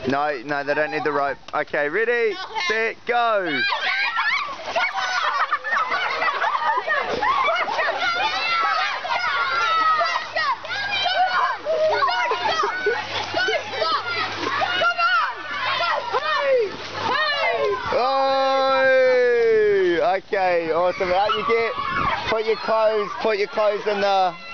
No, no, they don't need the rope. Okay, ready, set, go. Oh, okay, awesome. Out you get. Put your clothes in the